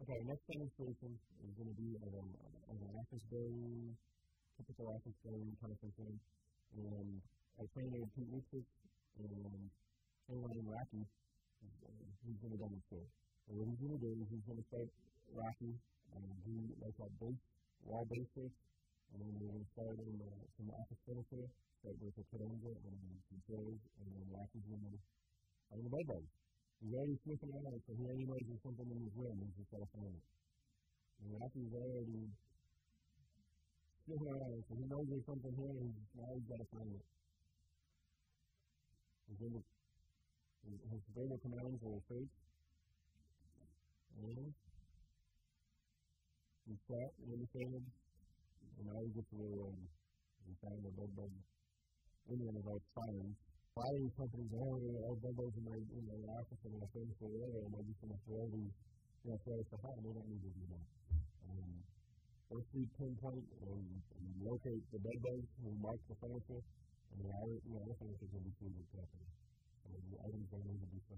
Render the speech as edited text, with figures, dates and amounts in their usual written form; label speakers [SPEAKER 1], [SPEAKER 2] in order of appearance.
[SPEAKER 1] Okay, next demonstration is going to be of an office building, typical office building kind of thing. And our trainer, Pete Witzig, and K-9 Rocky, he's going to demonstrate. And what he's going to do is he's going to start Rocky and do like a wall basic, and then we're going to start in some office furniture, start with a cadenza and some chairs, and then Rocky's going to find the bed bugs. He's already sniffing around, so he already knows there's something in his room, he's just got to find it. And Rocky's already sniffing around, so he knows there's something here, and now he's got to find it. His verbal commands are first, and he's flat, indicated, and now he gets really ready. We found the bed bug in one of our trials. A lot of these companies have bed bugs in their office and in a furniture area, and they're just going to throw these, throw stuff out, and they don't need to do that. Once we pinpoint and locate the bed bugs, we mark the furniture, and the other furniture can be treated properly. So the items don't need to be thrown